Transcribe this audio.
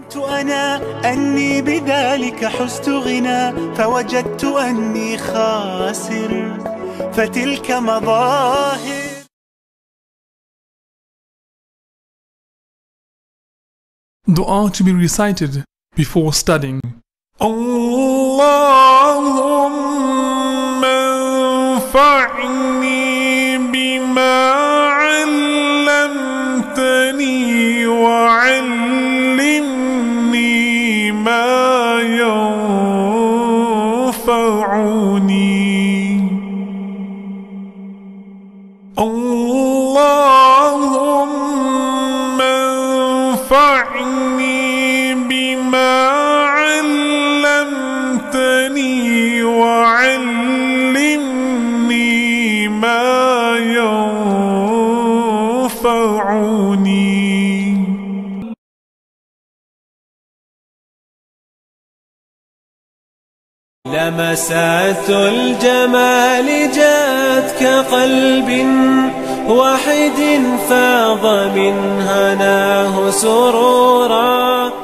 أنا أني بذلك حزت غنى، فوجدت أني خاسر، فتلك مظاهر. Dua to be recited before studying. اللهم انفعني بما علمتني وعلمني ما ينفعني. اللهم انفعني بما علمتني وعلمني ما ينفعني. لمسات الجمال جاءت كقلب واحد فاض من هناه سرورا.